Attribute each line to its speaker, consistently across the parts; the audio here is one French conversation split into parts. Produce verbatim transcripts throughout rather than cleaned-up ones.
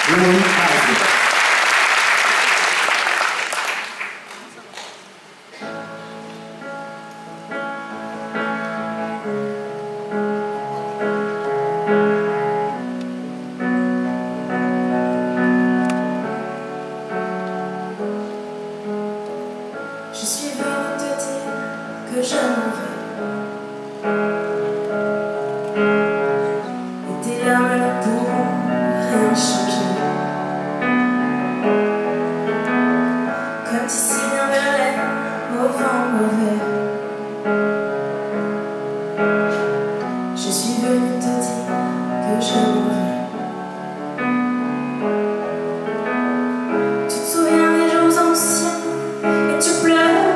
Speaker 1: Laurie Harvey.
Speaker 2: Je suis venue te dire que je m'en vais. Et tes larmes ne pourront rien changer. Comme tu sais bien vers au vent mauvais. Je suis venue te dire que je m'en vais. Tu te souviens des jours anciens et tu pleures.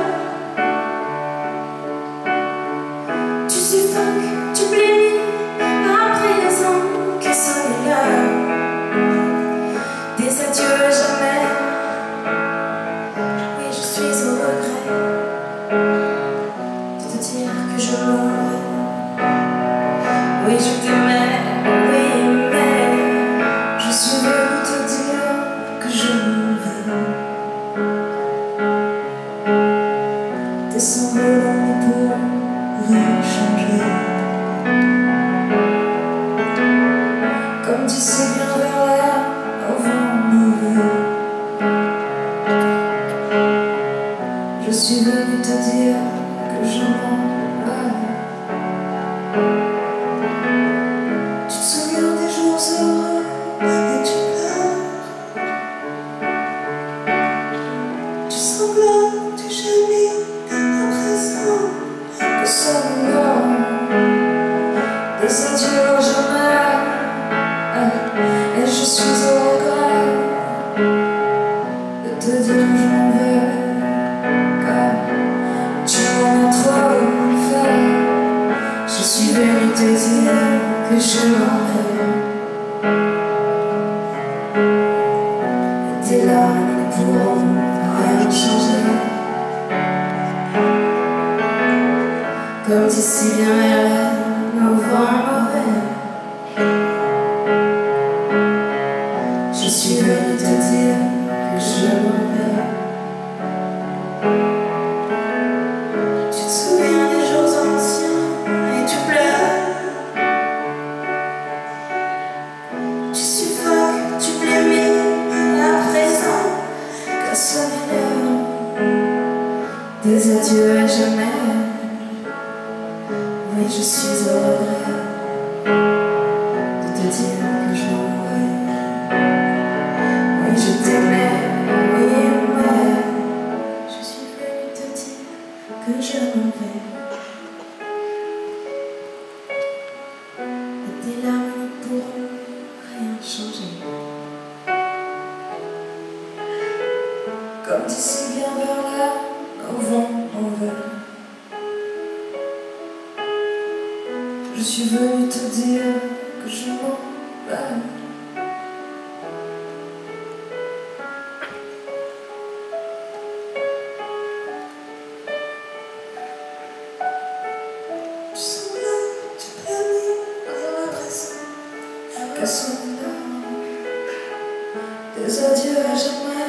Speaker 2: Tu suffoques, tu blêmis, à présent que ça est l'heure des adieux à jamais. Oui, je suis au regret de te dire que je m'en vais. Oui, je t'aimais, oui, mais je suis venue te dire que je m'en vais. Tes sanglots ne pourront rien changer. Comme tu sais bien vers l'air au vent mauvais. Je suis venue te dire que je m'en vais. Tu te souviens des jours heureux et tu pleures. Tu sanglotes, tu gémis, à présent que ça m'énerve. Des adieux à jamais. Et je suis au regret de te dire que je m'en vais. Car tu m'en as trop fait. Je suis venue te dire que je m'en vais. Et tes larmes ne pourront rien changer. Comme tu sais bien au vent mauvais. Je suis venue te dire que je m'en vais. Tu te souviens des jours anciens et tu pleures. Tu suffoques, tu blêmis, à présent que sonne l'heure des adieux à jamais. Oui, je suis au regret de te dire que je m'en vais. Oui, je t'aimais, oui, mais je suis venue te dire que je m'en vais. Et tes larmes ne pourront rien changer. Comme tu sais bien vers là, au vent mauvais. Je suis venue te dire que je m'en vais. Tu sanglotes, tu blêmis, dans l'impression que son nom des adieux à jamais.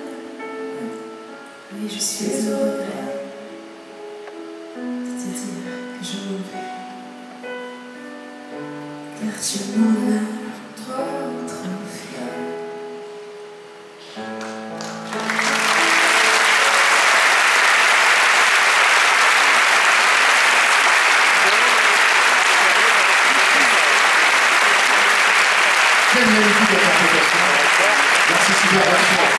Speaker 2: Oui, je suis au regret de te dire que je m'en vais. Car tu m'en as trop, trop fait.
Speaker 1: Quelle magnifique interprétation. Merci super.